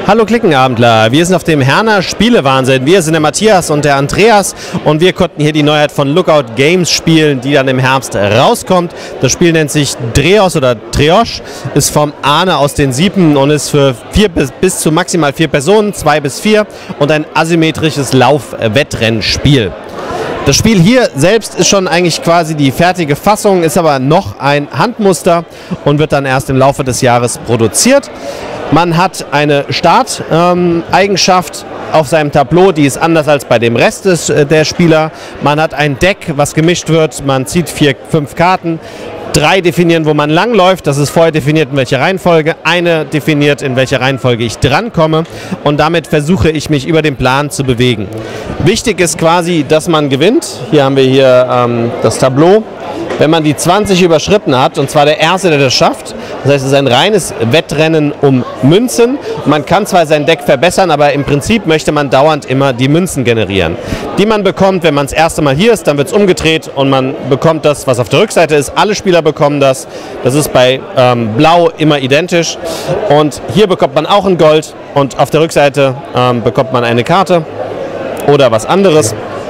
Hallo Klickenabendler, wir sind auf dem Herner Spielewahnsinn. Wir sind der Matthias und der Andreas und wir konnten hier die Neuheit von Lookout Games spielen, die dann im Herbst rauskommt. Das Spiel nennt sich Dreos oder Treosch, ist vom Arne aus den Siepen und ist für bis zu maximal 4 Personen, 2 bis 4 und ein asymmetrisches Lauf-Wettrennspiel. Das Spiel hier selbst ist schon eigentlich quasi die fertige Fassung, ist aber noch ein Handmuster und wird dann erst im Laufe des Jahres produziert. Man hat eine Starteigenschaft auf seinem Tableau, die ist anders als bei dem Rest der Spieler. Man hat ein Deck, was gemischt wird, man zieht 4, 5 Karten. 3 definieren, wo man langläuft, das ist vorher definiert, in welcher Reihenfolge. Eine definiert, in welcher Reihenfolge ich drankomme und damit versuche ich mich über den Plan zu bewegen. Wichtig ist quasi, dass man gewinnt. Hier haben wir hier das Tableau. Wenn man die 20 überschritten hat, und zwar der Erste, der das schafft, das heißt, es ist ein reines Wettrennen um Münzen. Man kann zwar sein Deck verbessern, aber im Prinzip möchte man dauernd immer die Münzen generieren, die man bekommt, wenn man das erste Mal hier ist, dann wird es umgedreht und man bekommt das, was auf der Rückseite ist. Alle Spieler bekommen das. Das ist bei Blau immer identisch. Und hier bekommt man auch ein Gold und auf der Rückseite bekommt man eine Karte oder was anderes.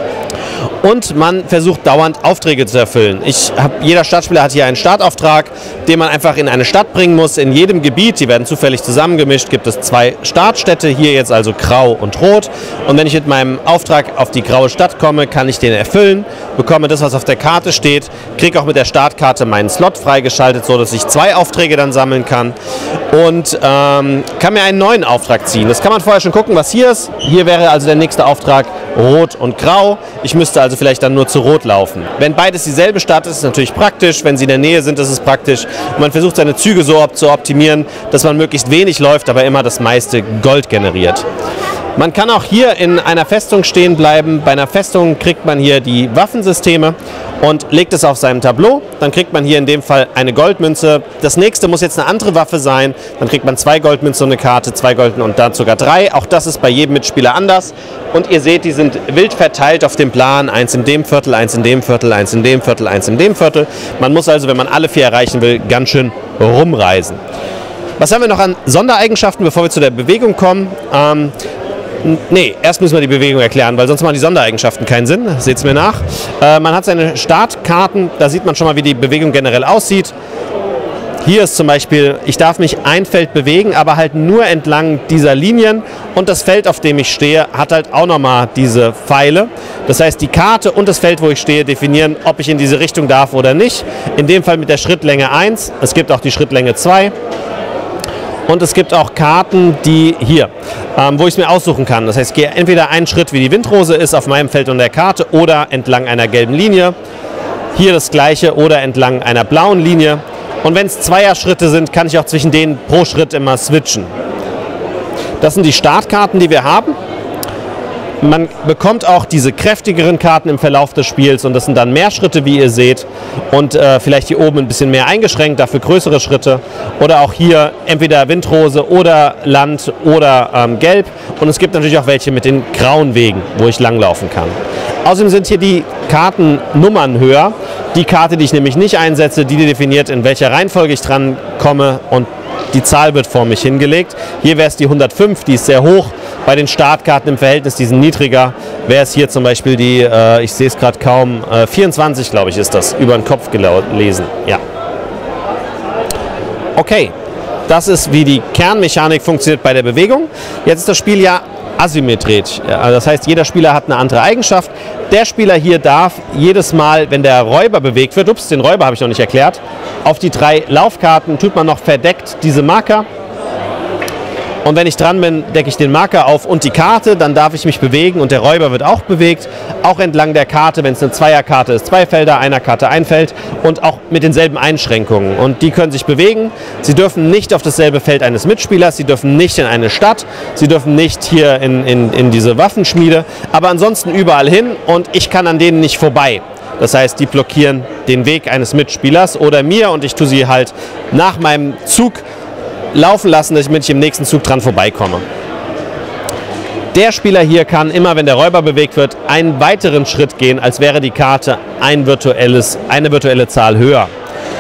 Und man versucht dauernd Aufträge zu erfüllen. Jeder Startspieler hat hier einen Startauftrag, den man einfach in eine Stadt bringen muss. In jedem Gebiet, die werden zufällig zusammengemischt, gibt es 2 Startstädte, hier jetzt also grau und rot. Und wenn ich mit meinem Auftrag auf die graue Stadt komme, kann ich den erfüllen, bekomme das, was auf der Karte steht, kriege auch mit der Startkarte meinen Slot freigeschaltet, so dass ich 2 Aufträge dann sammeln kann und kann mir einen neuen Auftrag ziehen. Das kann man vorher schon gucken, was hier ist. Hier wäre also der nächste Auftrag rot und grau. Ich müsste also vielleicht dann nur zu rot laufen. Wenn beides dieselbe Stadt ist, ist es natürlich praktisch. Wenn sie in der Nähe sind, ist es praktisch. Und man versucht seine Züge so zu optimieren, dass man möglichst wenig läuft, aber immer das meiste Gold generiert. Man kann auch hier in einer Festung stehen bleiben. Bei einer Festung kriegt man hier die Waffensysteme und legt es auf seinem Tableau. Dann kriegt man hier in dem Fall eine Goldmünze. Das nächste muss jetzt eine andere Waffe sein. Dann kriegt man 2 Goldmünzen und eine Karte, 2 Golden und dann sogar 3. Auch das ist bei jedem Mitspieler anders. Und ihr seht, die sind wild verteilt auf dem Plan. 1 in dem Viertel, 1 in dem Viertel, 1 in dem Viertel, 1 in dem Viertel. Man muss also, wenn man alle 4 erreichen will, ganz schön rumreisen. Was haben wir noch an Sondereigenschaften, bevor wir zu der Bewegung kommen? Erst müssen wir die Bewegung erklären, weil sonst machen die Sondereigenschaften keinen Sinn. Seht es mir nach. Man hat seine Startkarten, da sieht man schon mal, wie die Bewegung generell aussieht. Hier ist zum Beispiel, ich darf mich ein Feld bewegen, aber halt nur entlang dieser Linien. Und das Feld, auf dem ich stehe, hat halt auch nochmal diese Pfeile. Das heißt, die Karte und das Feld, wo ich stehe, definieren, ob ich in diese Richtung darf oder nicht. In dem Fall mit der Schrittlänge 1. Es gibt auch die Schrittlänge 2. Und es gibt auch Karten, die hier, wo ich es mir aussuchen kann. Das heißt, ich gehe entweder einen Schritt, wie die Windrose ist, auf meinem Feld und der Karte, oder entlang einer gelben Linie. Hier das gleiche oder entlang einer blauen Linie. Und wenn es Zweierschritte sind, kann ich auch zwischen denen pro Schritt immer switchen. Das sind die Startkarten, die wir haben. Man bekommt auch diese kräftigeren Karten im Verlauf des Spiels und das sind dann mehr Schritte, wie ihr seht, und vielleicht hier oben ein bisschen mehr eingeschränkt, dafür größere Schritte, oder auch hier entweder Windrose oder Land oder Gelb, und es gibt natürlich auch welche mit den grauen Wegen, wo ich langlaufen kann. Außerdem sind hier die Kartennummern höher. Die Karte, die ich nämlich nicht einsetze, die definiert, in welcher Reihenfolge ich dran komme, und die Zahl wird vor mich hingelegt. Hier wäre es die 105, die ist sehr hoch. Bei den Startkarten im Verhältnis, die sind niedriger, wäre es hier zum Beispiel die, ich sehe es gerade kaum, 24, glaube ich, ist das, über den Kopf gelesen. Ja. Okay, das ist, wie die Kernmechanik funktioniert bei der Bewegung. Jetzt ist das Spiel ja asymmetrisch. Das heißt, jeder Spieler hat eine andere Eigenschaft. Der Spieler hier darf jedes Mal, wenn der Räuber bewegt wird, den Räuber habe ich noch nicht erklärt, auf die 3 Laufkarten tut man noch verdeckt diese Marker. Und wenn ich dran bin, decke ich den Marker auf und die Karte, dann darf ich mich bewegen und der Räuber wird auch bewegt. Auch entlang der Karte, wenn es eine Zweierkarte ist, 2 Felder, einer Karte 1 Feld und auch mit denselben Einschränkungen. Und die können sich bewegen. Sie dürfen nicht auf dasselbe Feld eines Mitspielers, sie dürfen nicht in eine Stadt, sie dürfen nicht hier in diese Waffenschmiede, aber ansonsten überall hin und ich kann an denen nicht vorbei. Das heißt, die blockieren den Weg eines Mitspielers oder mir und ich tue sie halt nach meinem Zug laufen lassen, dass ich im nächsten Zug dran vorbeikomme. Der Spieler hier kann immer, wenn der Räuber bewegt wird, einen weiteren Schritt gehen, als wäre die Karte eine virtuelle Zahl höher.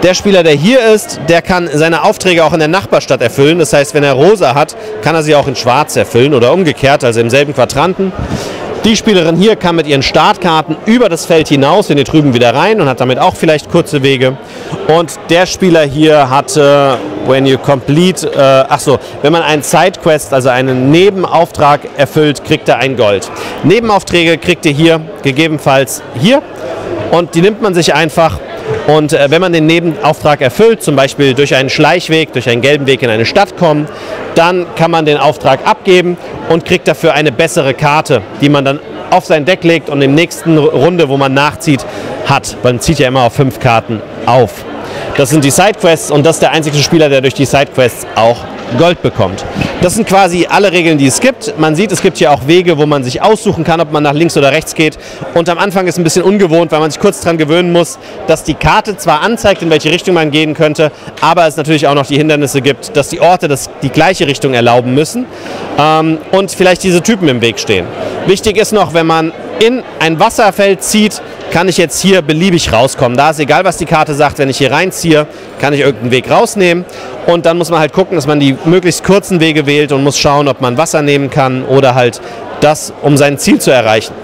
Der Spieler, der hier ist, der kann seine Aufträge auch in der Nachbarstadt erfüllen. Das heißt, wenn er rosa hat, kann er sie auch in schwarz erfüllen oder umgekehrt, also im selben Quadranten. Die Spielerin hier kann mit ihren Startkarten über das Feld hinaus in die drüben wieder rein und hat damit auch vielleicht kurze Wege. Und der Spieler hier hat, when you complete, wenn man einen Sidequest, also einen Nebenauftrag erfüllt, kriegt er ein Gold. Nebenaufträge kriegt ihr hier, gegebenenfalls hier. Und die nimmt man sich einfach. Und wenn man den Nebenauftrag erfüllt, zum Beispiel durch einen Schleichweg, durch einen gelben Weg in eine Stadt kommen, dann kann man den Auftrag abgeben und kriegt dafür eine bessere Karte, die man dann auf sein Deck legt und in der nächsten Runde, wo man nachzieht, hat. Man zieht ja immer auf 5 Karten auf. Das sind die Sidequests und das ist der einzige Spieler, der durch die Sidequests auch Gold bekommt. Das sind quasi alle Regeln, die es gibt. Man sieht, es gibt hier auch Wege, wo man sich aussuchen kann, ob man nach links oder rechts geht. Und am Anfang ist es ein bisschen ungewohnt, weil man sich kurz daran gewöhnen muss, dass die Karte zwar anzeigt, in welche Richtung man gehen könnte, aber es natürlich auch noch die Hindernisse gibt, dass die Orte die gleiche Richtung erlauben müssen und vielleicht diese Typen im Weg stehen. Wichtig ist noch, wenn man in ein Wasserfeld zieht, kann ich jetzt hier beliebig rauskommen. Da ist egal, was die Karte sagt, wenn ich hier reinziehe, kann ich irgendeinen Weg rausnehmen. Und dann muss man halt gucken, dass man die möglichst kurzen Wege wählt und muss schauen, ob man Wasser nehmen kann oder halt das, um sein Ziel zu erreichen.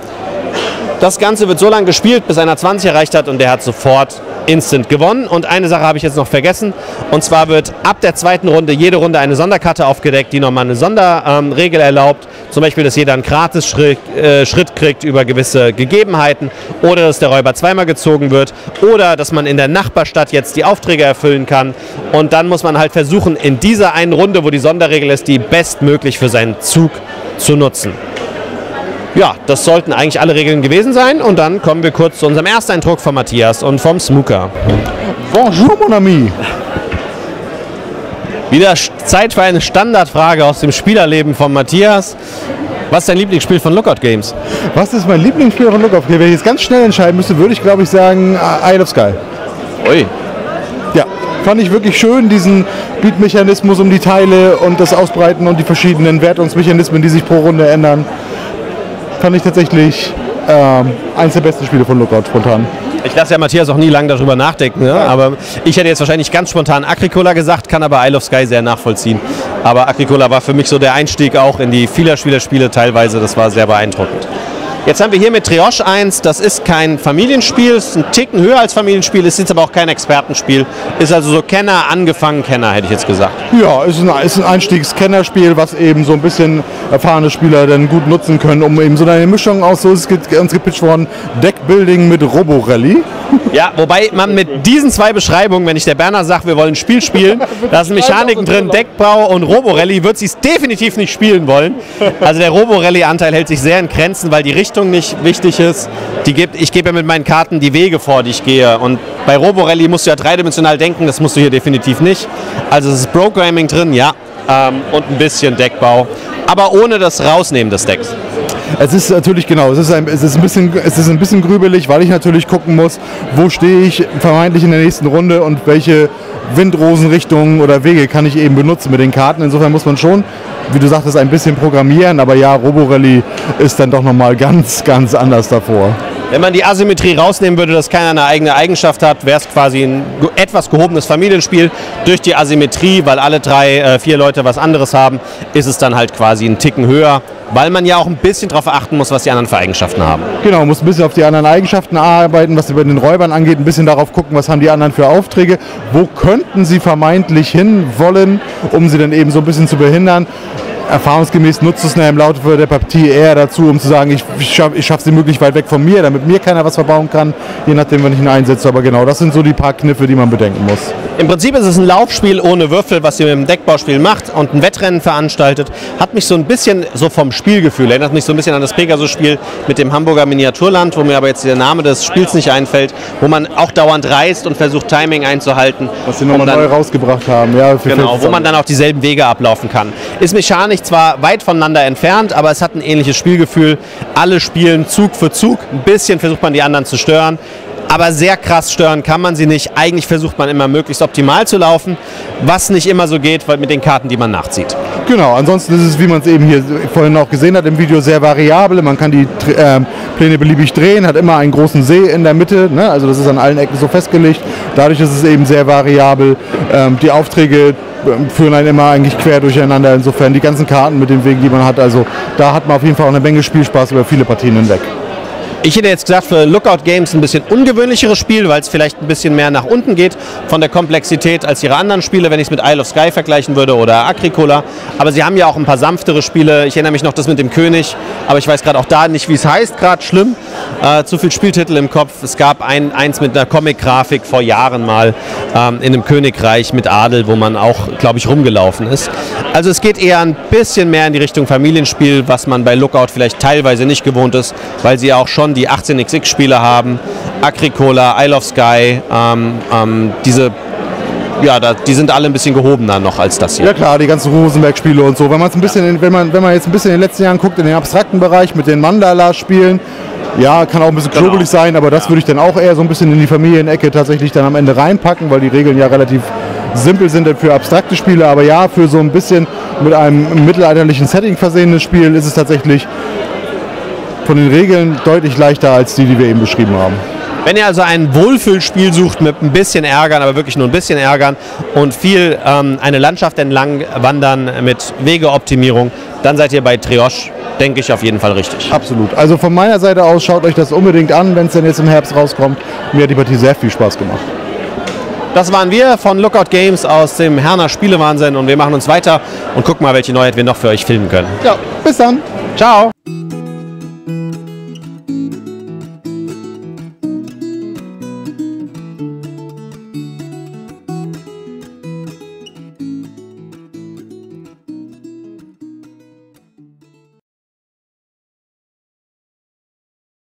Das Ganze wird so lange gespielt, bis einer 20 erreicht hat und der hat sofort instant gewonnen. Und eine Sache habe ich jetzt noch vergessen. Und zwar wird ab der zweiten Runde jede Runde eine Sonderkarte aufgedeckt, die nochmal eine Sonderregel erlaubt. Zum Beispiel, dass jeder einen Gratis-Schritt kriegt über gewisse Gegebenheiten oder dass der Räuber zweimal gezogen wird oder dass man in der Nachbarstadt jetzt die Aufträge erfüllen kann. Und dann muss man halt versuchen, in dieser einen Runde, wo die Sonderregel ist, die bestmöglich für seinen Zug zu nutzen. Ja, das sollten eigentlich alle Regeln gewesen sein. Und dann kommen wir kurz zu unserem Ersteindruck von Matthias und vom Smooker. Bonjour, mon ami. Wieder Zeit für eine Standardfrage aus dem Spielerleben von Matthias. Was ist dein Lieblingsspiel von Lookout Games? Was ist mein Lieblingsspiel von Lookout Games? Wenn ich jetzt ganz schnell entscheiden müsste, würde ich, glaube ich, sagen Isle of Skye. Ui. Ja, fand ich wirklich schön, diesen Beat-Mechanismus um die Teile und das Ausbreiten und die verschiedenen Wertungsmechanismen, die sich pro Runde ändern. Fand ich tatsächlich eins der besten Spiele von Lookout spontan. Ich lasse ja Matthias auch nie lange darüber nachdenken, ne? Aber ich hätte jetzt wahrscheinlich ganz spontan Agricola gesagt, kann aber Isle of Skye sehr nachvollziehen. Aber Agricola war für mich so der Einstieg auch in die Vielerspielerspiele teilweise, das war sehr beeindruckend. Jetzt haben wir hier mit Trioche 1, das ist kein Familienspiel, ist ein Ticken höher als Familienspiel, ist jetzt aber auch kein Expertenspiel, ist also so Kenner, angefangen Kenner, hätte ich jetzt gesagt. Ja, ist ein Einstiegs-Kennerspiel, was eben so ein bisschen erfahrene Spieler dann gut nutzen können, um eben so eine Mischung aus, so ist uns gepitcht worden, Deckbuilding mit Robo-Rally. Ja, wobei man mit diesen zwei Beschreibungen, wenn ich der Berner sage, wir wollen ein Spiel spielen, da sind Mechaniken drin, Deckbau und Robo-Rally, wird sie es definitiv nicht spielen wollen. Also der Robo-Rally-Anteil hält sich sehr in Grenzen, weil die Richtung nicht wichtig ist. Ich gebe ja mit meinen Karten die Wege vor, die ich gehe. Und bei Robo-Rally musst du ja dreidimensional denken, das musst du hier definitiv nicht. Also es ist Programming drin, ja, und ein bisschen Deckbau, aber ohne das Rausnehmen des Decks. Es ist natürlich genau, es ist ein bisschen grübelig, weil ich natürlich gucken muss, wo stehe ich vermeintlich in der nächsten Runde und welche Windrosenrichtungen oder Wege kann ich eben benutzen mit den Karten. Insofern muss man schon, wie du sagtest, ein bisschen programmieren, aber ja, Robo-Rally ist dann doch nochmal ganz, ganz anders davor. Wenn man die Asymmetrie rausnehmen würde, dass keiner eine eigene Eigenschaft hat, wäre es quasi ein etwas gehobenes Familienspiel. Durch die Asymmetrie, weil alle 4 Leute was anderes haben, ist es dann halt quasi einen Ticken höher, weil man ja auch ein bisschen darauf achten muss, was die anderen für Eigenschaften haben. Genau, man muss ein bisschen auf die anderen Eigenschaften arbeiten, was über den Räubern angeht, ein bisschen darauf gucken, was haben die anderen für Aufträge, wo könnten sie vermeintlich hin wollen, um sie dann eben so ein bisschen zu behindern. Erfahrungsgemäß nutzt es im Laufe der Partie eher dazu, um zu sagen, ich schaffe sie möglichst weit weg von mir, damit mir keiner was verbauen kann, je nachdem, wenn ich ihn einsetze. Aber genau, das sind so die paar Kniffe, die man bedenken muss. Im Prinzip ist es ein Laufspiel ohne Würfel, was ihr mit dem Deckbauspiel macht und ein Wettrennen veranstaltet. Hat mich so ein bisschen so vom Spielgefühl, erinnert mich so ein bisschen an das Pegasus-Spiel mit dem Hamburger Miniaturland, wo mir aber jetzt der Name des Spiels nicht einfällt, wo man auch dauernd reist und versucht, Timing einzuhalten. Was sie nochmal neu rausgebracht haben. Ja, genau, wo man dann auch dieselben Wege ablaufen kann. Ist mechanisch zwar weit voneinander entfernt, aber es hat ein ähnliches Spielgefühl. Alle spielen Zug für Zug. Ein bisschen versucht man die anderen zu stören. Aber sehr krass stören kann man sie nicht. Eigentlich versucht man immer möglichst optimal zu laufen, was nicht immer so geht, weil mit den Karten, die man nachzieht. Genau, ansonsten ist es, wie man es eben hier vorhin auch gesehen hat im Video, sehr variabel. Man kann die Pläne beliebig drehen, hat immer einen großen See in der Mitte, ne? Also das ist an allen Ecken so festgelegt. Dadurch ist es eben sehr variabel. Die Aufträge führen einen immer eigentlich quer durcheinander. Insofern die ganzen Karten mit den Wegen, die man hat, also da hat man auf jeden Fall auch eine Menge Spielspaß über viele Partien hinweg. Ich hätte jetzt gesagt, für Lookout Games ein bisschen ungewöhnlicheres Spiel, weil es vielleicht ein bisschen mehr nach unten geht von der Komplexität als ihre anderen Spiele, wenn ich es mit Isle of Skye vergleichen würde oder Agricola. Aber sie haben ja auch ein paar sanftere Spiele. Ich erinnere mich noch das mit dem König, aber ich weiß gerade auch da nicht, wie es heißt, gerade schlimm. Zu viel Spieltitel im Kopf. Es gab eins mit einer Comic-Grafik vor Jahren mal in einem Königreich mit Adel, wo man auch, glaube ich, rumgelaufen ist. Also es geht eher ein bisschen mehr in die Richtung Familienspiel, was man bei Lookout vielleicht teilweise nicht gewohnt ist, weil sie ja auch schon die 18xx-Spiele haben, Agricola, Isle of Skye, die sind alle ein bisschen gehobener noch als das hier. Ja klar, die ganzen Rosenberg-Spiele und so. Wenn man jetzt ein bisschen, wenn man jetzt ein bisschen in den letzten Jahren guckt, in den abstrakten Bereich mit den Mandala-Spielen, ja, kann auch ein bisschen klobelig sein, aber das würde ich dann auch eher so ein bisschen in die Familienecke tatsächlich dann am Ende reinpacken, weil die Regeln ja relativ simpel sind für abstrakte Spiele, aber ja, für so ein bisschen mit einem mittelalterlichen Setting versehenes Spiel ist es tatsächlich von den Regeln deutlich leichter als die wir eben beschrieben haben. Wenn ihr also ein Wohlfühlspiel sucht mit ein bisschen Ärgern, aber wirklich nur ein bisschen Ärgern und viel eine Landschaft entlang wandern mit Wegeoptimierung, dann seid ihr bei Trioche, denke ich, auf jeden Fall richtig. Absolut. Also von meiner Seite aus, schaut euch das unbedingt an, wenn es denn jetzt im Herbst rauskommt. Mir hat die Partie sehr viel Spaß gemacht. Das waren wir von Lookout Games aus dem Herner Spielewahnsinn und wir machen uns weiter und gucken mal, welche Neuheit wir noch für euch filmen können. Ja, bis dann. Ciao.